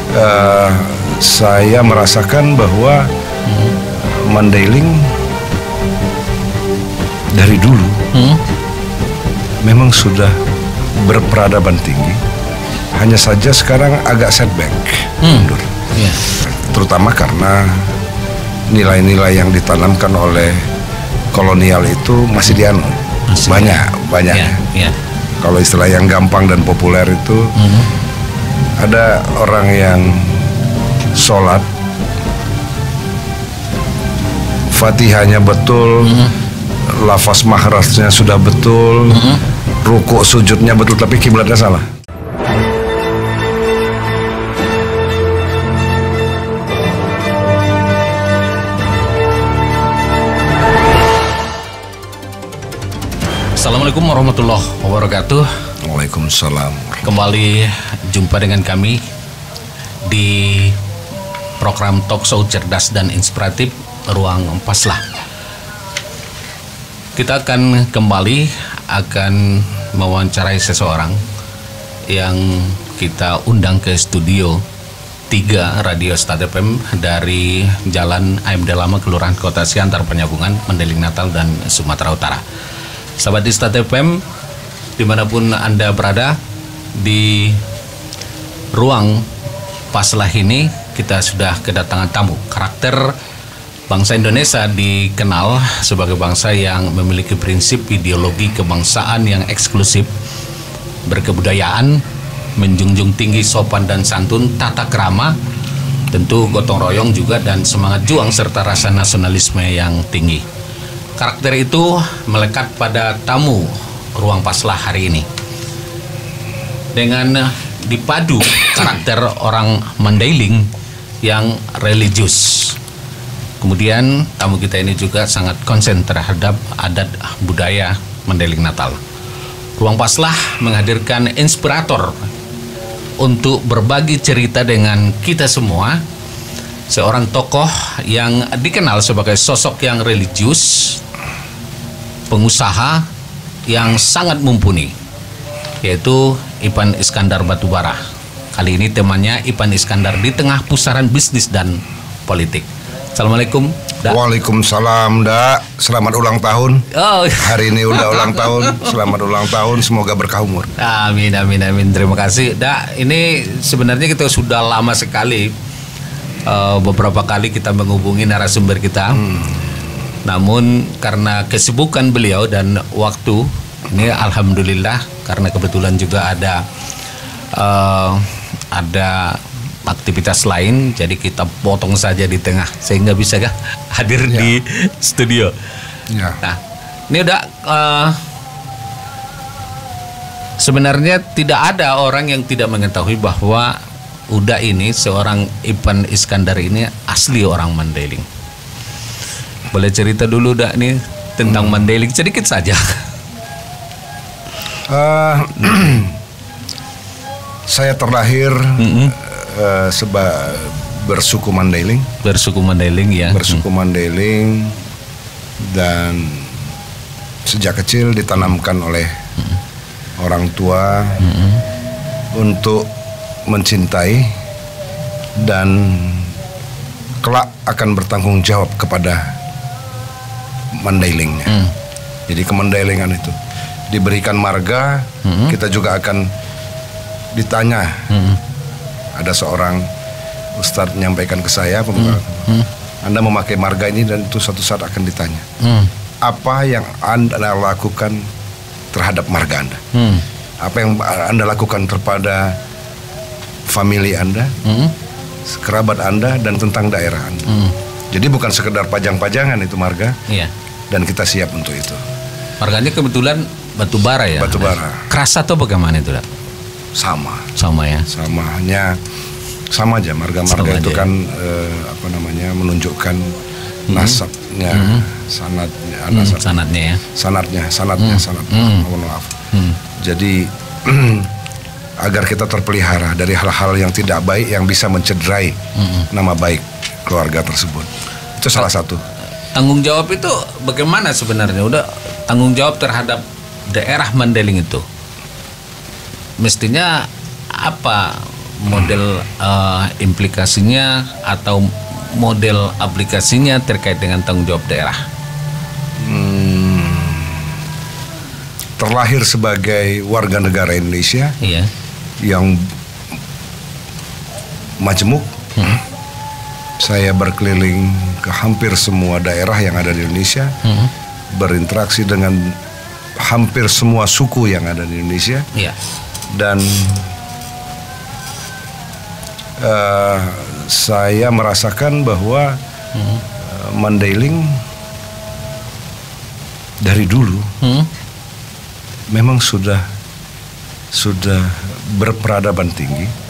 uh, saya merasakan bahwa Mandailing dari dulu memang sudah berperadaban tinggi. Hanya saja sekarang agak setback, mundur. Terutama karena nilai-nilai yang ditanamkan oleh kolonial itu masih dianut. Banyak. Kalau istilah yang gampang dan populer itu ada orang yang sholat Fatihahnya betul, lafaz mahrajnya sudah betul, rukuk sujudnya betul, tapi kiblatnya salah. Assalamualaikum warahmatullahi wabarakatuh. Waalaikumsalam. Kembali jumpa dengan kami di program talk show cerdas dan inspiratif Ruang Paslah. Kita akan kembali mewawancarai seseorang yang kita undang ke studio 3 Radio Start FM dari Jalan AMD Lama, Kelurahan Kota Siantar, Penyambungan, Mandailing, Natal, dan Sumatera Utara. Sahabat di Start FM, dimanapun Anda berada, di Ruang Paslah ini kita sudah kedatangan tamu. Karakter bangsa Indonesia dikenal sebagai bangsa yang memiliki prinsip ideologi kebangsaan yang eksklusif, berkebudayaan, menjunjung tinggi sopan dan santun, tata krama, tentu gotong royong juga, dan semangat juang serta rasa nasionalisme yang tinggi. Karakter itu melekat pada tamu Ruang Paslah hari ini. Dengan dipadu karakter orang Mandailing yang religius. Kemudian tamu kita ini juga sangat konsen terhadap adat budaya Mandailing Natal. Ruang Paslah menghadirkan inspirator untuk berbagi cerita dengan kita semua. Seorang tokoh yang dikenal sebagai sosok yang religius, pengusaha yang sangat mumpuni, yaitu Ipan Iskandar Batubara. Kali ini temanya Ipan Iskandar di tengah pusaran bisnis dan politik. Assalamualaikum, Da. Waalaikumsalam, Da. Selamat ulang tahun. Hari ini udah ulang tahun. Selamat ulang tahun, semoga berkah umur. Amin. Terima kasih, Da. Ini sebenarnya kita sudah lama sekali, beberapa kali kita menghubungi narasumber kita. Namun karena kesibukan beliau dan waktu, ini alhamdulillah karena kebetulan juga ada aktivitas lain, jadi kita potong saja di tengah sehingga bisa hadir di studio. Nah, ini udah sebenarnya tidak ada orang yang tidak mengetahui bahwa Uda ini, seorang Ipan Iskandar ini asli orang Mandailing. Boleh cerita dulu, Da, nih tentang Mandailing sedikit saja. Saya terlahir bersuku Mandailing. Bersuku Mandailing, ya. Bersuku Mandailing, dan sejak kecil ditanamkan oleh orang tua untuk mencintai dan kelak akan bertanggung jawab kepada Mandailingnya. Jadi kemandailingan itu diberikan marga, kita juga akan ditanya. Ada seorang ustadz menyampaikan ke saya, Anda memakai marga ini dan itu suatu saat akan ditanya, apa yang Anda lakukan terhadap marga Anda, apa yang Anda lakukan kepada famili Anda, kerabat Anda, dan tentang daerah Anda. Jadi bukan sekedar pajang-pajangan itu marga, dan kita siap untuk itu. Marganya kebetulan batubara, ya. Batubara. Keras atau bagaimana itu, Da? Sama ya. Sama aja. Marga-marga itu kan menunjukkan nasabnya, sanatnya. Mohon maaf. Jadi agar kita terpelihara dari hal-hal yang tidak baik yang bisa mencederai nama baik keluarga tersebut. Itu salah satu. Tanggung jawab itu bagaimana sebenarnya? Udah tanggung jawab terhadap daerah Mandailing itu mestinya apa model implikasinya atau model aplikasinya terkait dengan tanggung jawab daerah? Terlahir sebagai warga negara Indonesia yang majemuk. Saya berkeliling ke hampir semua daerah yang ada di Indonesia, berinteraksi dengan hampir semua suku yang ada di Indonesia, dan saya merasakan bahwa Mandailing dari dulu memang sudah berperadaban tinggi.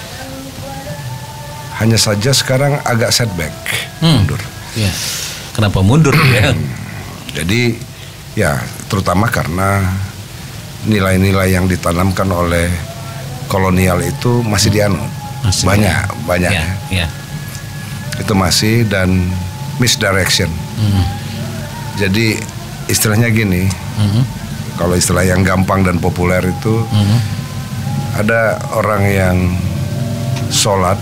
Hanya saja sekarang agak setback, mundur. Kenapa mundur ya? Jadi ya terutama karena nilai-nilai yang ditanamkan oleh kolonial itu masih dianut. Banyak. Itu masih, dan misdirection. Jadi istilahnya gini, kalau istilah yang gampang dan populer itu, ada orang yang sholat,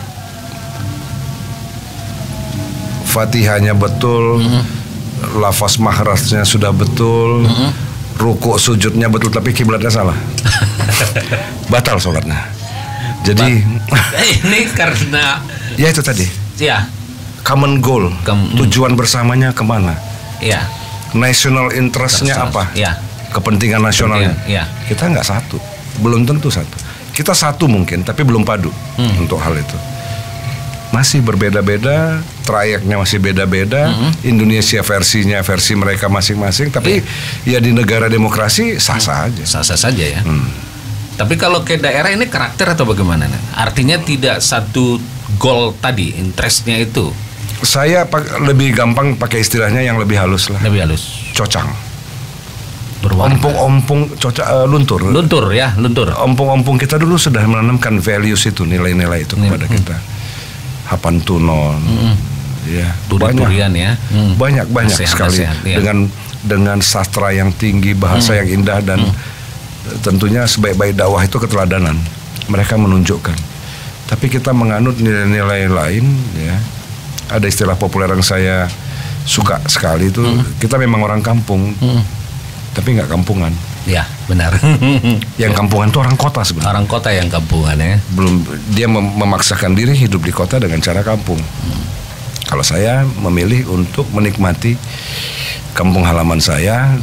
Fatihahnya betul, lafaz mahrajnya sudah betul, ruku sujudnya betul, tapi kiblatnya salah. Batal sholatnya. Jadi ini karena ya itu tadi. Ya. Common goal, tujuan bersamanya kemana? Ya. National interestnya apa? Ya. Kepentingan nasionalnya. Ya. Kita nggak satu, belum tentu satu. Kita satu mungkin, tapi belum padu untuk hal itu. Masih berbeda-beda, trayeknya masih beda-beda. Indonesia versi mereka masing-masing. Tapi ya di negara demokrasi sah-sah aja. Sah-sah saja ya. Tapi kalau ke daerah ini karakter atau bagaimana? Artinya tidak satu goal tadi, interestnya itu. Saya lebih gampang pakai istilahnya yang lebih halus lah. Lebih halus. Cocang. Ompong-ompong luntur. Luntur. Ompong-ompong kita dulu sudah menanamkan values itu, nilai-nilai itu kepada kita. Hapantunon, ya durian ya, banyak sekali ya. Dengan sastra yang tinggi, bahasa yang indah, dan tentunya sebaik-baik dakwah itu keteladanan. Mereka menunjukkan. Tapi kita menganut nilai-nilai lain, ya. Ada istilah populer yang saya suka sekali itu, kita memang orang kampung, tapi nggak kampungan. Ya, benar. Yang kampungan itu orang kota sebenarnya. Orang kota yang kampungan ya. Belum, dia memaksakan diri hidup di kota dengan cara kampung. Kalau saya memilih untuk menikmati kampung halaman saya,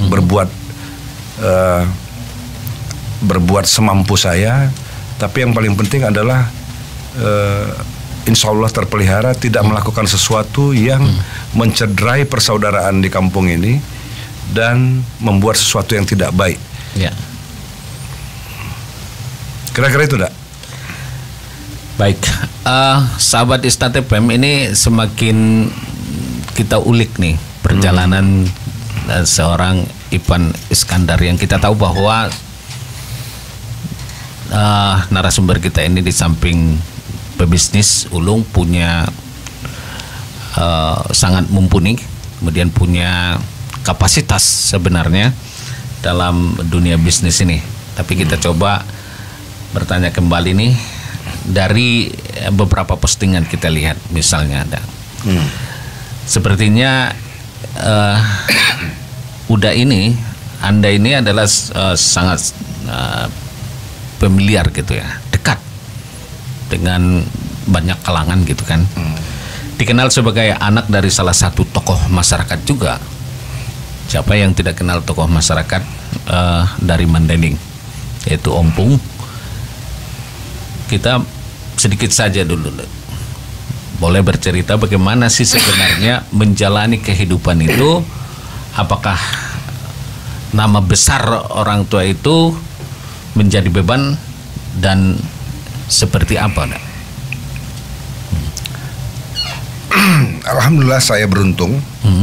berbuat semampu saya, tapi yang paling penting adalah insya Allah terpelihara, tidak melakukan sesuatu yang mencederai persaudaraan di kampung ini dan membuat sesuatu yang tidak baik. Ya. Kira-kira itu, Dak. Baik, sahabat Istana FM, ini semakin kita ulik nih perjalanan seorang Ivan Iskandar, yang kita tahu bahwa narasumber kita ini di samping pebisnis ulung punya sangat mumpuni, kemudian punya kapasitas sebenarnya dalam dunia bisnis ini. Tapi kita coba bertanya kembali nih, dari beberapa postingan kita lihat misalnya ada sepertinya Anda ini adalah sangat familiar gitu ya, dekat dengan banyak kalangan gitu kan. Dikenal sebagai anak dari salah satu tokoh masyarakat juga. Siapa yang tidak kenal tokoh masyarakat dari Mandailing, yaitu Ompong. Kita sedikit saja dulu boleh bercerita bagaimana sih sebenarnya menjalani kehidupan itu. Apakah nama besar orang tua itu menjadi beban, dan seperti apa? Alhamdulillah saya beruntung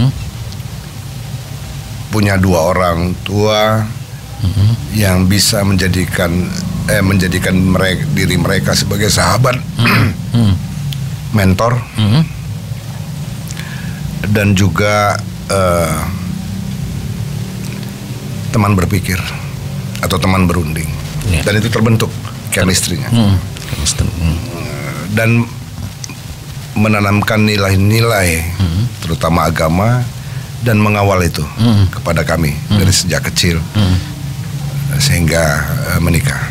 punya dua orang tua yang bisa menjadikan diri mereka sebagai sahabat, mentor, dan juga teman berpikir atau teman berunding. Dan itu terbentuk chemistry-nya. dan menanamkan nilai-nilai terutama agama dan mengawal itu kepada kami dari sejak kecil sehingga menikah.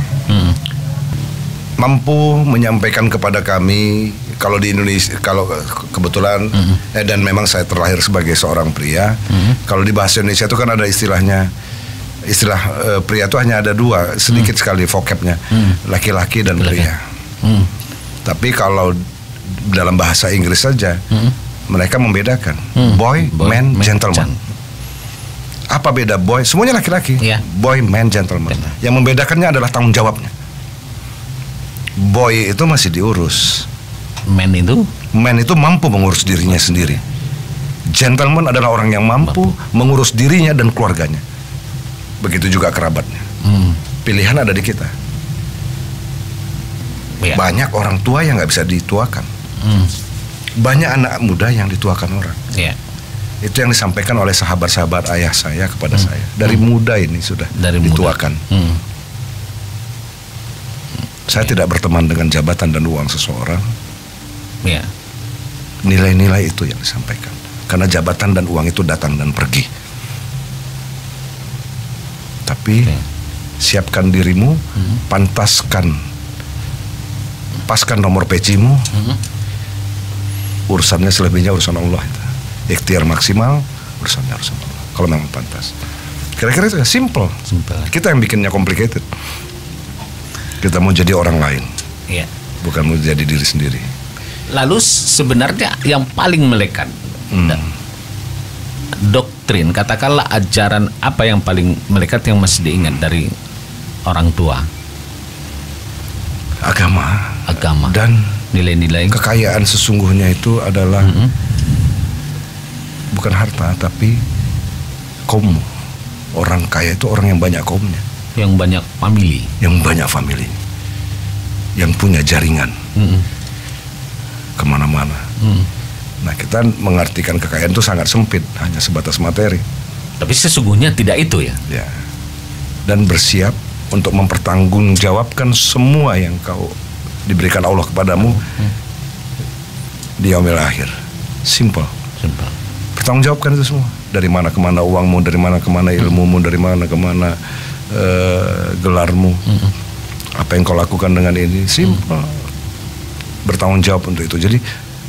Mampu menyampaikan kepada kami, kalau di Indonesia, kalau kebetulan dan memang saya terlahir sebagai seorang pria. Kalau di bahasa Indonesia itu kan ada istilah pria itu hanya ada dua, sedikit sekali vocabnya, laki-laki dan pria. Tapi kalau dalam bahasa Inggris saja mereka membedakan boy, man, gentleman. Apa beda boy? Semuanya laki-laki. Boy, man, gentleman. Yang membedakannya adalah tanggung jawabnya. Boy itu masih diurus. Man itu mampu mengurus dirinya sendiri. Gentleman adalah orang yang mampu mengurus dirinya dan keluarganya. Begitu juga kerabatnya. Pilihan ada di kita. Banyak orang tua yang nggak bisa dituakan. Banyak anak muda yang dituakan orang. Itu yang disampaikan oleh sahabat-sahabat ayah saya kepada saya. Dari muda ini sudah dituakan. Saya tidak berteman dengan jabatan dan uang seseorang. Nilai-nilai itu yang disampaikan. Karena jabatan dan uang itu datang dan pergi. Tapi siapkan dirimu, paskan nomor pecimu. Urusannya selebihnya urusan Allah. Ikhtiar maksimal, urusannya urusan Allah. Kalau memang pantas. Kira-kira itu simple. Kita yang bikinnya complicated. Kita mau jadi orang lain, bukan mau jadi diri sendiri. Lalu sebenarnya yang paling melekat, doktrin, katakanlah ajaran apa yang paling melekat yang masih diingat dari orang tua? Agama dan nilai-nilai. Kekayaan sesungguhnya itu adalah bukan harta, tapi kaum. Orang kaya itu orang yang banyak kaumnya. Yang banyak family, yang punya jaringan kemana-mana. Nah, kita mengartikan kekayaan itu sangat sempit, hanya sebatas materi. Tapi sesungguhnya tidak itu ya. Dan bersiap untuk mempertanggungjawabkan semua yang kau diberikan Allah kepadamu di yaumil akhir. Simple. Pertanggungjawabkan itu semua. Dari mana kemana uangmu, dari mana kemana ilmumu, dari mana kemana gelarmu, apa yang kau lakukan dengan ini, simple. Bertanggung jawab untuk itu. Jadi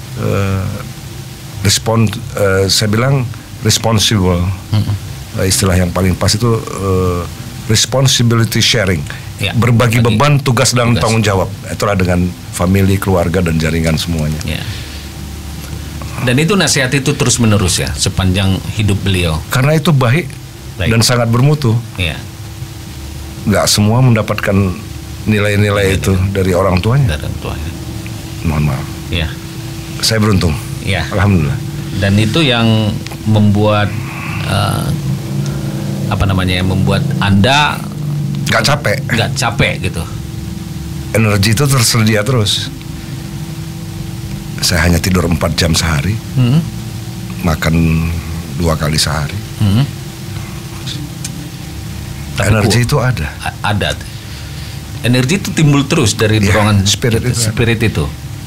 saya bilang responsible. Istilah yang paling pas itu responsibility sharing. Berbagi beban, tugas dan tanggung jawab. Itulah dengan family, keluarga dan jaringan semuanya. Dan itu nasihat itu terus menerus ya sepanjang hidup beliau. Karena itu baik. Dan sangat bermutu. Nggak semua mendapatkan nilai-nilai itu dari orang tuanya. Mohon maaf. Saya beruntung. Alhamdulillah. Dan itu yang membuat membuat Anda nggak capek gitu. Energi itu tersedia terus. Saya hanya tidur 4 jam sehari, makan 2 kali sehari. Energi itu ada. Energi itu timbul terus dari dorongan spirit itu.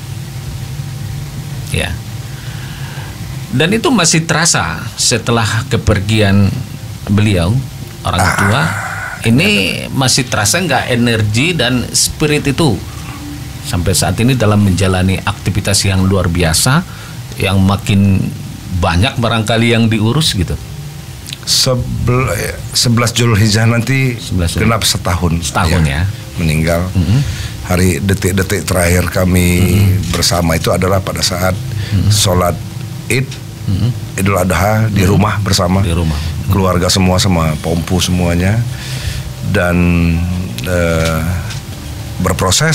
Dan itu masih terasa setelah kepergian beliau, orang tua. Ini masih terasa nggak energi dan spirit itu sampai saat ini dalam menjalani aktivitas yang luar biasa, yang makin banyak barangkali yang diurus gitu. 11 Zulhijjah nanti genap setahun ya meninggal. Hari detik-detik terakhir kami bersama itu adalah pada saat sholat Idul Adha di rumah bersama, keluarga semua sama pompu semuanya, dan berproses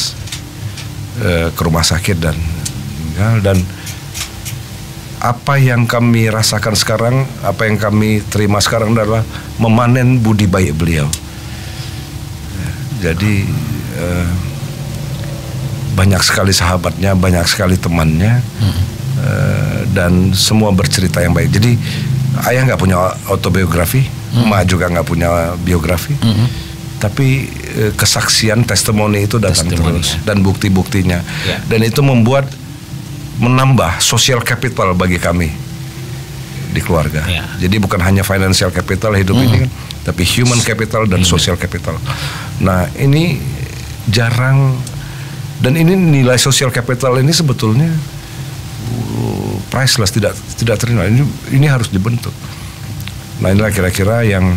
ke rumah sakit dan meninggal. Dan apa yang kami rasakan sekarang, apa yang kami terima sekarang adalah memanen budi baik beliau. Jadi banyak sekali sahabatnya, banyak sekali temannya, dan semua bercerita yang baik. Jadi ayah nggak punya autobiografi, emak juga nggak punya biografi, tapi kesaksian, testimoni itu datang terus dan bukti-buktinya. Dan itu menambah social capital bagi kami di keluarga. Jadi bukan hanya financial capital hidup ini kan, tapi human capital dan social capital. Nah, ini jarang, dan ini nilai social capital ini sebetulnya priceless, tidak ternilai. Ini harus dibentuk. Nah, inilah kira-kira yang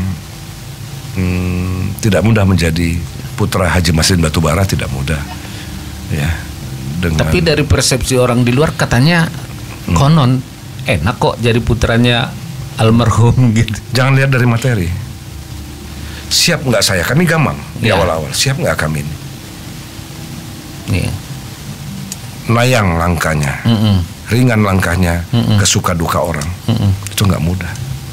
tidak mudah menjadi putra Haji Masrin Batubara, tidak mudah. Ya. Tapi dari persepsi orang di luar katanya konon enak kok jadi putranya almarhum gitu. Jangan lihat dari materi. Siap nggak saya? Kami gampang di awal-awal. Siap nggak kami ini? Layang langkahnya, ringan langkahnya, kesuka duka orang. Itu nggak mudah.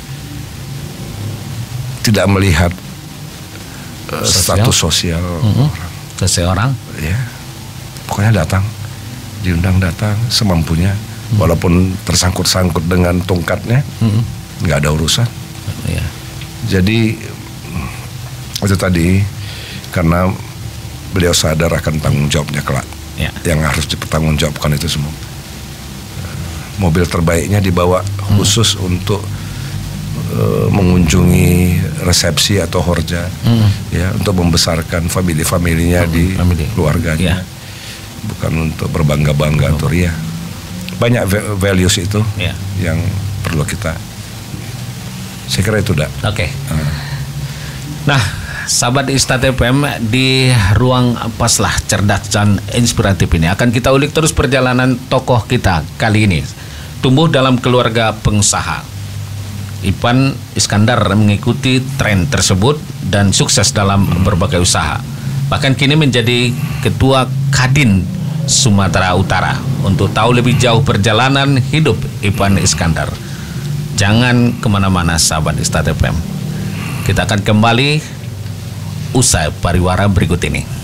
Tidak melihat status sosial seseorang. Ya, pokoknya datang, diundang datang semampunya, walaupun tersangkut-sangkut dengan tongkatnya, nggak ada urusan. Jadi itu tadi, karena beliau sadar akan tanggung jawabnya kelak, yang harus dipertanggungjawabkan itu semua. Mobil terbaiknya dibawa khusus untuk mengunjungi resepsi atau horja, ya, untuk membesarkan familinya di keluarganya, bukan untuk berbangga-bangga atau ria. Banyak values itu yang perlu kita, saya kira itu dah. Nah, sahabat Istad FM, di ruang Paslah Cerdas dan Inspiratif ini akan kita ulik terus perjalanan tokoh kita kali ini. Tumbuh dalam keluarga pengusaha, Ipan Iskandar mengikuti tren tersebut dan sukses dalam berbagai usaha. Bahkan kini menjadi Ketua Kadin Sumatera Utara. Untuk tahu lebih jauh perjalanan hidup Ipan Iskandar, jangan kemana-mana sahabat Istad FM. Kita akan kembali usai pariwara berikut ini.